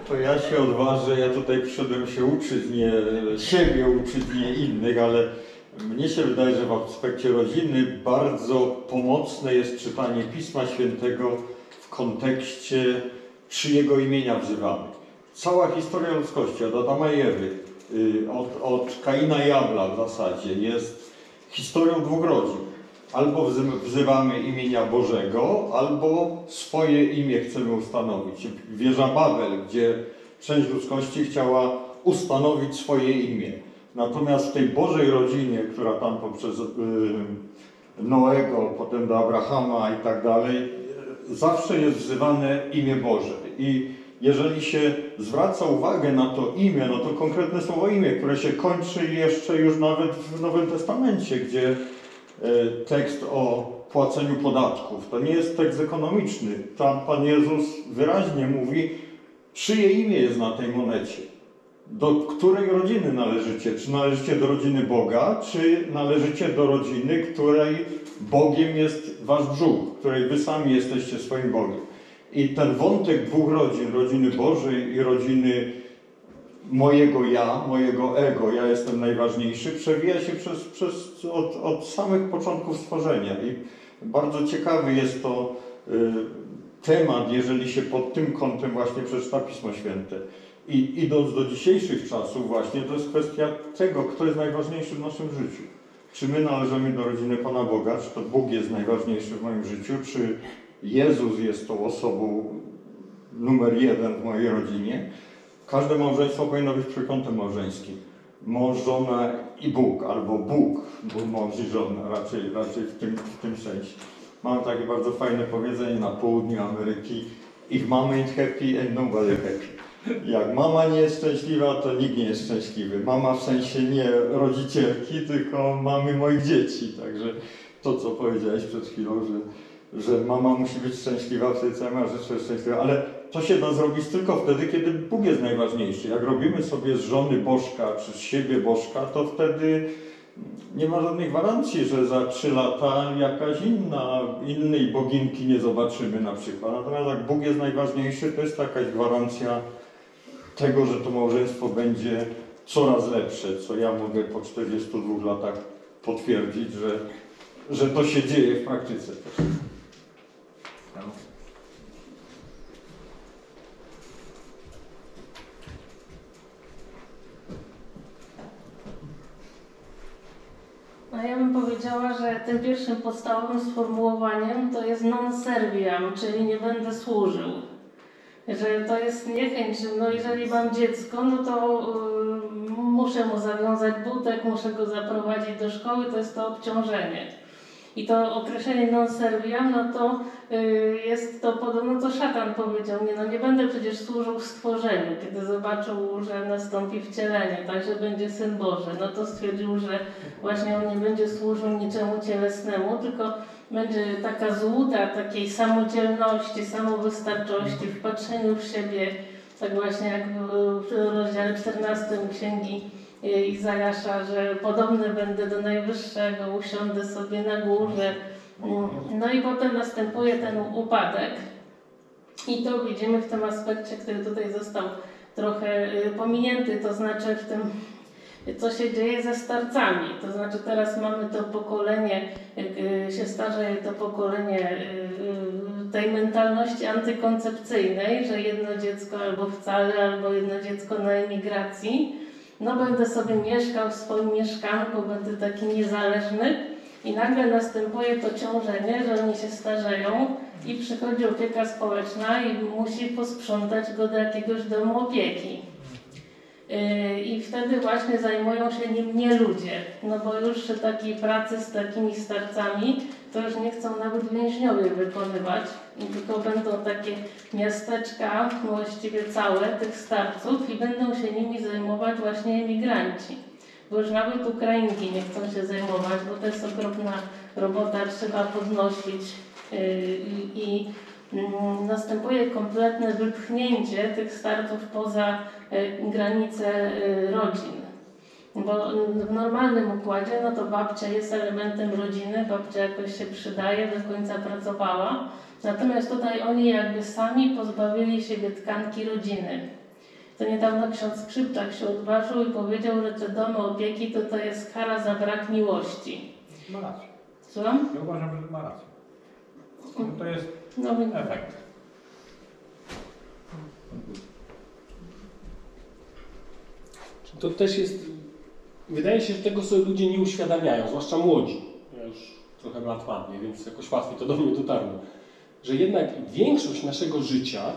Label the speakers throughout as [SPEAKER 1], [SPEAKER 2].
[SPEAKER 1] To ja się odważę, ja tutaj przyszedłem się uczyć, nie siebie uczyć, nie innych, ale mnie się wydaje, że w aspekcie rodziny bardzo pomocne jest czytanie Pisma Świętego w kontekście czyjego imienia wzywamy. Cała historia ludzkości, od Adama i Ewy, od Kaina i Abla w zasadzie, jest historią dwóch rodzin. Albo wzywamy imienia Bożego, albo swoje imię chcemy ustanowić. Wieża Babel, gdzie część ludzkości chciała ustanowić swoje imię. Natomiast w tej Bożej rodzinie, która tam poprzez Noego, potem do Abrahama i tak dalej, zawsze jest wzywane imię Boże. I jeżeli się zwraca uwagę na to imię, no to konkretne słowo imię, które się kończy jeszcze już nawet w Nowym Testamencie, gdzie tekst o płaceniu podatków. To nie jest tekst ekonomiczny. Tam Pan Jezus wyraźnie mówi, czyje imię jest na tej monecie. Do której rodziny należycie? Czy należycie do rodziny Boga, czy należycie do rodziny, której Bogiem jest wasz brzuch, której wy sami jesteście swoim Bogiem. I ten wątek dwóch rodzin, rodziny Bożej i rodziny mojego ja, mojego ego, ja jestem najważniejszy, przewija się od samych początków stworzenia. I bardzo ciekawy jest to temat, jeżeli się pod tym kątem właśnie przeczyta Pismo Święte. I idąc do dzisiejszych czasów właśnie, to jest kwestia tego, kto jest najważniejszy w naszym życiu. Czy my należymy do rodziny Pana Boga, czy to Bóg jest najważniejszy w moim życiu, czy Jezus jest tą osobą numer jeden w mojej rodzinie. Każde małżeństwo powinno być trójkątem małżeńskim. Mąż, żona i Bóg, albo Bóg, mąż i żona, raczej w tym sensie. Mamy takie bardzo fajne powiedzenie na południu Ameryki: if mama ain't happy, and nobody happy. Jak mama nie jest szczęśliwa, to nikt nie jest szczęśliwy. Mama w sensie nie rodzicielki, tylko mamy moich dzieci. Także to, co powiedziałeś przed chwilą, że mama musi być szczęśliwa, wtedy całe małżeństwo jest szczęśliwe, ale to się da zrobić tylko wtedy, kiedy Bóg jest najważniejszy. Jak robimy sobie z żony bożka, czy z siebie bożka, to wtedy nie ma żadnej gwarancji, że za 3 lata jakaś innej boginki nie zobaczymy na przykład. Natomiast jak Bóg jest najważniejszy, to jest jakaś gwarancja tego, że to małżeństwo będzie coraz lepsze, co ja mogę po 42 latach potwierdzić, że to się dzieje w praktyce też.
[SPEAKER 2] No ja bym powiedziała, że tym pierwszym podstawowym sformułowaniem to jest non serviam, czyli nie będę służył. Że to jest niechęć, że no jeżeli mam dziecko, no to muszę mu zawiązać butek, muszę go zaprowadzić do szkoły, to jest to obciążenie. I to określenie non serviam, no to jest to podobno, to szatan powiedział, nie będę przecież służył stworzeniu, kiedy zobaczył, że nastąpi wcielenie, także będzie Syn Boży, no to stwierdził, że właśnie on nie będzie służył niczemu cielesnemu, tylko będzie taka złuda takiej samodzielności, samowystarczości, w patrzeniu w siebie, tak właśnie jak w rozdziale 14 Księgi Izajasza, że podobny będę do Najwyższego, usiądę sobie na górze. No i potem następuje ten upadek. I to widzimy w tym aspekcie, który tutaj został trochę pominięty, to znaczy w tym, co się dzieje ze starcami. To znaczy teraz mamy to pokolenie, się starzeje to pokolenie tej mentalności antykoncepcyjnej, że jedno dziecko albo wcale, albo jedno dziecko na emigracji. No będę sobie mieszkał w swoim mieszkanku, będę taki niezależny i nagle następuje to ciążenie, że oni się starzeją i przychodzi opieka społeczna i musi posprzątać go do jakiegoś domu opieki. I wtedy właśnie zajmują się nim nie ludzie, no bo już takiej pracy z takimi starcami to już nie chcą nawet więźniowie wykonywać, tylko będą takie miasteczka, właściwie całe, tych starców i będą się nimi zajmować właśnie emigranci. Bo już nawet Ukrainki nie chcą się zajmować, bo to jest okropna robota, trzeba podnosić i następuje kompletne wypchnięcie tych starców poza granice rodzin. Bo w normalnym układzie, no to babcia jest elementem rodziny, babcia jakoś się przydaje, do końca pracowała. Natomiast tutaj oni jakby sami pozbawili siebie tkanki rodziny. To niedawno ksiądz Skrzypczak się odważył i powiedział, że te domy opieki to jest kara za brak miłości.
[SPEAKER 3] Ma rację.
[SPEAKER 2] Słucham?
[SPEAKER 3] Ja uważam, że ma rację. To jest
[SPEAKER 2] No,
[SPEAKER 3] efekt.
[SPEAKER 4] To też jest, wydaje się, że tego sobie ludzie nie uświadamiają, zwłaszcza młodzi. Ja już trochę lat mam, nie? Więc jakoś łatwiej to do mnie dotarło. Że jednak większość naszego życia,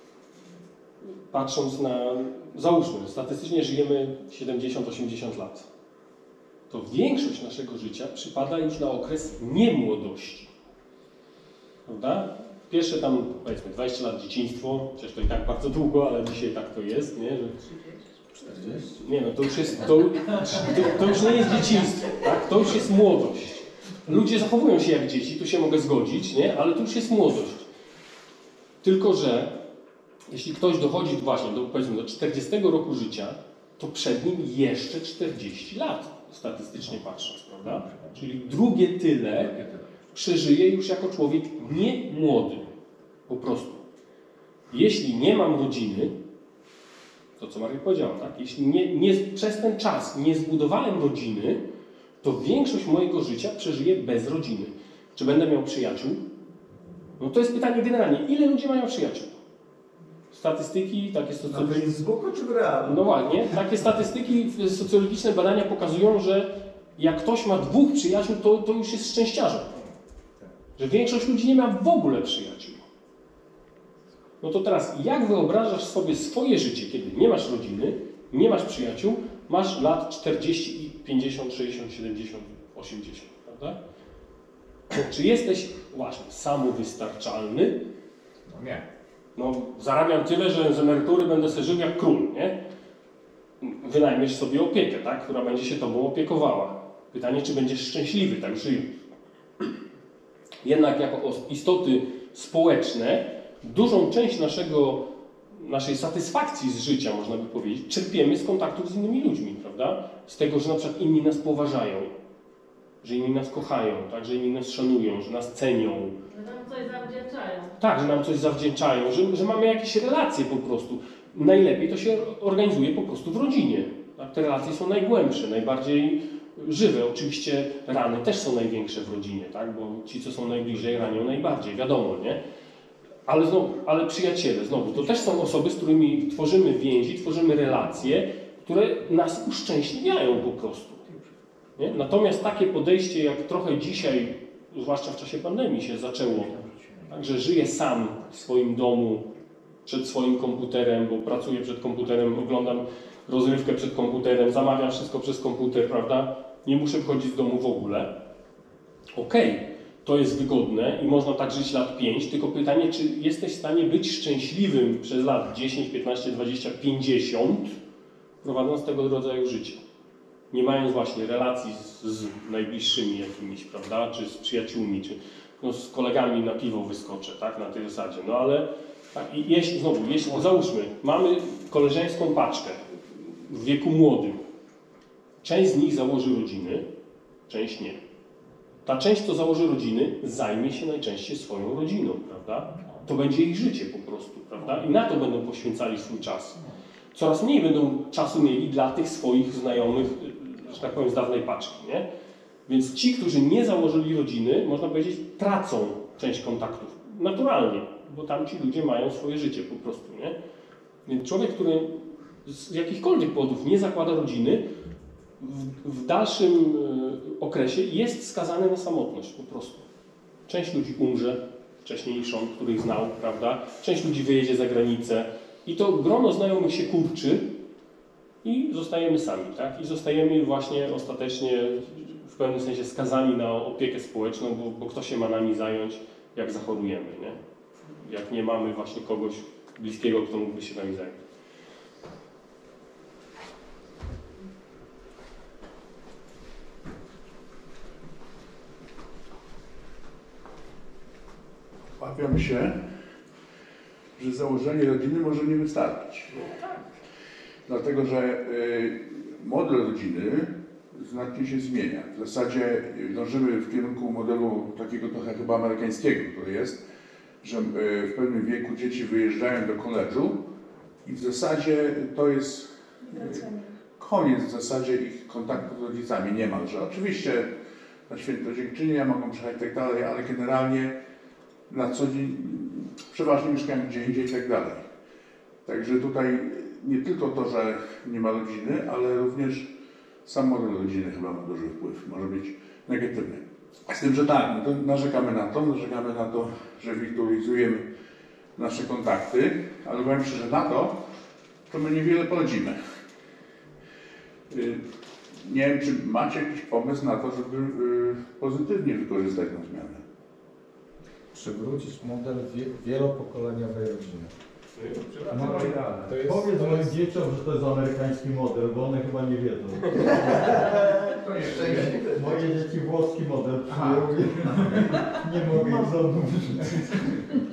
[SPEAKER 4] patrząc na, załóżmy, że statystycznie żyjemy 70-80 lat, to większość naszego życia przypada już na okres niemłodości. Prawda? Pierwsze tam, powiedzmy, 20 lat dzieciństwo, przecież to i tak bardzo długo, ale dzisiaj tak to jest, nie? Że
[SPEAKER 3] 40.
[SPEAKER 4] nie no, to już jest, to już nie jest dzieciństwo, tak? To już jest młodość. Ludzie zachowują się jak dzieci, tu się mogę zgodzić, nie? Ale to już jest młodość. Tylko że jeśli ktoś dochodzi właśnie do, powiedzmy, do 40 roku życia, to przed nim jeszcze 40 lat, statystycznie patrząc, prawda? Czyli drugie tyle przeżyje już jako człowiek nie młody. Po prostu. Jeśli nie mam rodziny, to co Maria powiedziała, tak? Jeśli przez ten czas nie zbudowałem rodziny, to większość mojego życia przeżyję bez rodziny. Czy będę miał przyjaciół? No to jest pytanie generalnie. Ile ludzie mają przyjaciół? Statystyki, takie
[SPEAKER 3] Na Facebooku czy w realu?
[SPEAKER 4] no ładnie, takie statystyki, socjologiczne badania pokazują, że jak ktoś ma 2 przyjaciół, to już jest szczęściarzem. Że większość ludzi nie ma w ogóle przyjaciół. No to teraz, jak wyobrażasz sobie swoje życie, kiedy nie masz rodziny, nie masz przyjaciół, masz lat 40, 50, 60, 70, 80, prawda? Czy jesteś właśnie samowystarczalny?
[SPEAKER 3] No nie.
[SPEAKER 4] No, zarabiam tyle, że z emerytury będę sobie żył jak król, nie? Wynajmiesz sobie opiekę, tak? Która będzie się tobą opiekowała. Pytanie, czy będziesz szczęśliwy tak żyjąc. Jednak jako istoty społeczne, dużą część naszej satysfakcji z życia, można by powiedzieć, czerpiemy z kontaktów z innymi ludźmi, prawda? Z tego, że na przykład inni nas poważają, że inni nas kochają, tak? Że inni nas szanują, że nas cenią.
[SPEAKER 2] że nam coś zawdzięczają.
[SPEAKER 4] Tak, że nam coś zawdzięczają, że mamy jakieś relacje po prostu. Najlepiej to się organizuje po prostu w rodzinie. Tak? Te relacje są najgłębsze, najbardziej żywe. Oczywiście rany też są największe w rodzinie, tak? Bo ci, co są najbliżej, ranią najbardziej, wiadomo, nie? Ale przyjaciele, znowu, to też są osoby, z którymi tworzymy więzi, tworzymy relacje, które nas uszczęśliwiają po prostu. Nie? Natomiast takie podejście, jak trochę dzisiaj, zwłaszcza w czasie pandemii się zaczęło, tak, że żyję sam w swoim domu, przed swoim komputerem, bo pracuję przed komputerem, oglądam rozrywkę przed komputerem, zamawiam wszystko przez komputer, prawda? Nie muszę wychodzić z domu w ogóle. Okej, to jest wygodne i można tak żyć lat 5, tylko pytanie, czy jesteś w stanie być szczęśliwym przez lat 10, 15, 20, 50, prowadząc tego rodzaju życie. Nie mając właśnie relacji z najbliższymi jakimiś, prawda, czy z przyjaciółmi, czy no, z kolegami na piwo wyskoczę, tak, na tej zasadzie. No ale tak, i jeśli załóżmy, mamy koleżeńską paczkę w wieku młodym, część z nich założy rodziny, część nie. Ta część, co założy rodziny, zajmie się najczęściej swoją rodziną, prawda? To będzie ich życie po prostu, prawda? I na to będą poświęcali swój czas. Coraz mniej będą czasu mieli dla tych swoich znajomych, że tak powiem, z dawnej paczki, nie? Więc ci, którzy nie założyli rodziny, można powiedzieć, tracą część kontaktów. Naturalnie, bo tam ci ludzie mają swoje życie po prostu, nie? Więc człowiek, który z jakichkolwiek powodów nie zakłada rodziny, w dalszym okresie jest skazany na samotność po prostu. Część ludzi umrze wcześniejszą, których znał, prawda? Część ludzi wyjedzie za granicę i to grono znajomych się kurczy i zostajemy sami, tak? I zostajemy właśnie ostatecznie w pewnym sensie skazani na opiekę społeczną, bo kto się ma nami zająć, jak zachorujemy, nie? Jak nie mamy właśnie kogoś bliskiego, kto mógłby się nami zająć.
[SPEAKER 5] Obawiam się, że założenie rodziny może nie wystarczyć. Dlatego, że model rodziny znacznie się zmienia. W zasadzie dążymy w kierunku modelu takiego trochę chyba amerykańskiego, który jest, że w pewnym wieku dzieci wyjeżdżają do koledżu I w zasadzie to jest koniec w zasadzie ich kontaktu z rodzicami niemalże. Oczywiście na świętodziękczynienia mogą przyjechać i tak dalej, ale generalnie na co dzień przeważnie mieszkają gdzie indziej i tak dalej. Także tutaj nie tylko to, że nie ma rodziny, ale również sam model rodziny chyba ma duży wpływ, może być negatywny. Z tym, że tak, no to narzekamy na to, że wirtualizujemy nasze kontakty, ale powiem szczerze, na to my niewiele poradzimy. Nie wiem, czy macie jakiś pomysł na to, żeby pozytywnie wykorzystać tę zmianę.
[SPEAKER 6] Przywrócić model wielopokoleniowej rodziny.
[SPEAKER 3] To jest,
[SPEAKER 1] Powiedz moim dzieciom, że to jest amerykański model, bo one chyba nie wiedzą.
[SPEAKER 3] to jest
[SPEAKER 1] Moje dzieci włoski model przyjęły. Nie mogę ich z domu wyrzucić.